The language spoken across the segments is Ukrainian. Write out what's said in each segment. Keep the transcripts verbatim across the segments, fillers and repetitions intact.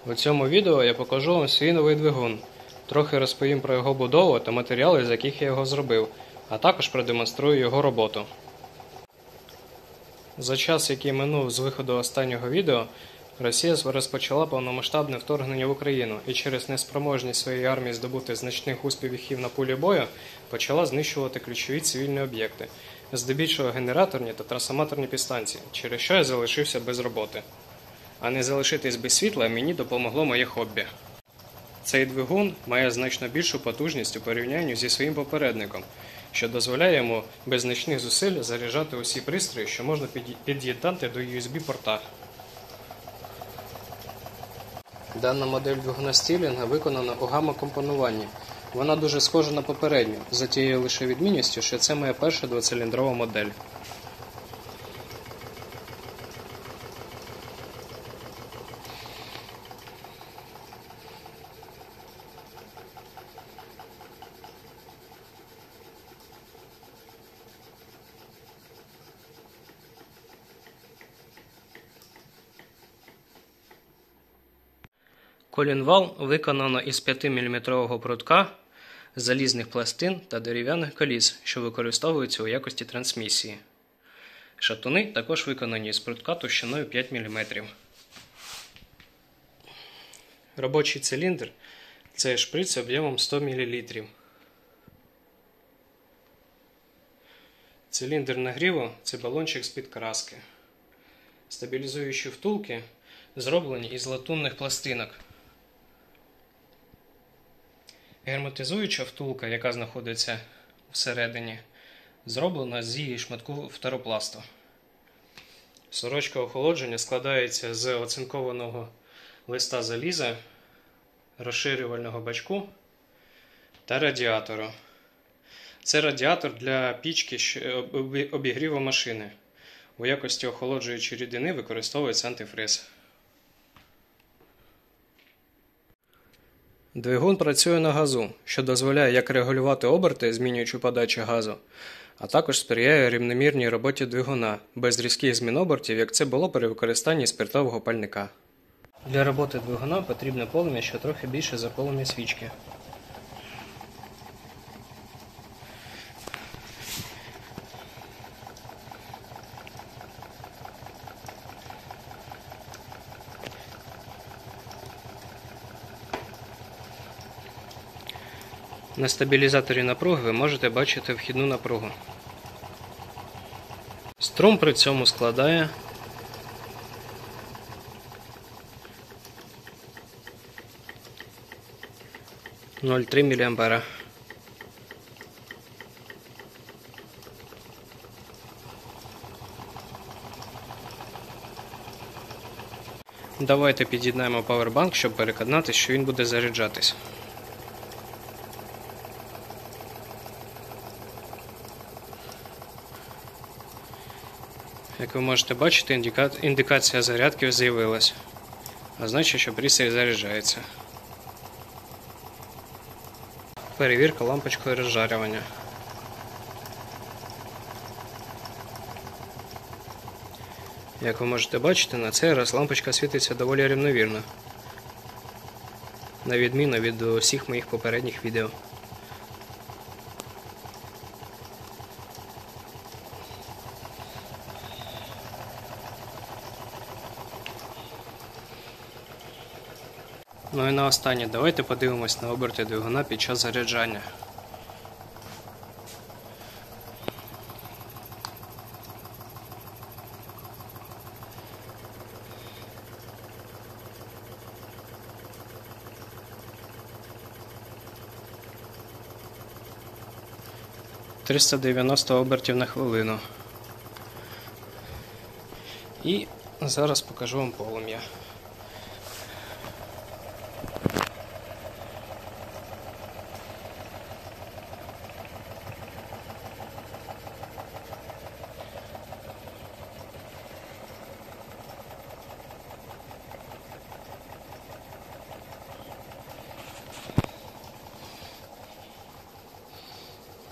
У цьому відео я покажу вам свій новий двигун. Трохи розповім про його будову та матеріали, з яких я його зробив, а також продемонструю його роботу. За час, який минув з виходу останнього відео, Росія розпочала повномасштабне вторгнення в Україну і через неспроможність своєї армії здобути значних успіхів на полі бою почала знищувати ключові цивільні об'єкти, здебільшого генераторні та трансформаторні підстанції, через що я залишився без роботи. А не залишитись без світла мені допомогло моє хобі. Цей двигун має значно більшу потужність у порівнянні зі своїм попередником, що дозволяє йому без значних зусиль заряджати усі пристрої, що можна під'єднати до ю ес бі-порта. Дана модель двигуна Стірлінга виконана у гамма-компонуванні. Вона дуже схожа на попередню, за тією лише відмінністю, що це моя перша двоциліндрова модель. Колінвал виконано із п'ятиміліметрового прутка, залізних пластин та дерев'яних коліс, що використовуються у якості трансмісії. Шатуни також виконані із прутка товщиною п'ять міліметрів. Робочий циліндр – це шприц об'ємом сто мілілітрів. Циліндр нагріву – це балончик з-під краски. Стабілізуючі втулки зроблені із латунних пластинок. Герметизуюча втулка, яка знаходиться всередині, зроблена з її шматку фторопласту. Сорочка охолодження складається з оцинкованого листа заліза, розширювального бачку та радіатору. Це радіатор для пічки обігріву машини. У якості охолоджуючої рідини використовується антифриз. Двигун працює на газу, що дозволяє як регулювати оберти, змінюючи подачу газу, а також сприяє рівномірній роботі двигуна, без різких змін обертів, як це було при використанні спиртового пальника. Для роботи двигуна потрібне полум'я, що трохи більше за полум'я свічки. На стабілізаторі напруги ви можете бачити вхідну напругу. Струм при цьому складає нуль цілих три міліампера. Давайте під'єднаємо павербанк, щоб переконатися, що він буде заряджатись. Як ви можете бачити, індика... індикація зарядки з'явилась, а значить, що пристрій заряджається. Перевірка лампочкою розжарювання. Як ви можете бачити, на цей раз лампочка світиться доволі рівномірно, на відміну від усіх моїх попередніх відео. Ну і наостаннє, давайте подивимось на оберти двигуна під час заряджання. триста дев'яносто обертів на хвилину. І зараз покажу вам полум'я.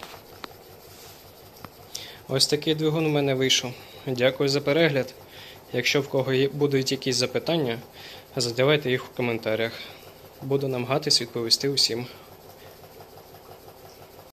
Ось такий двигун у мене вийшов. Дякую за перегляд. Якщо в кого є- будуть якісь запитання, задавайте їх у коментарях. Буду намагатись відповісти усім.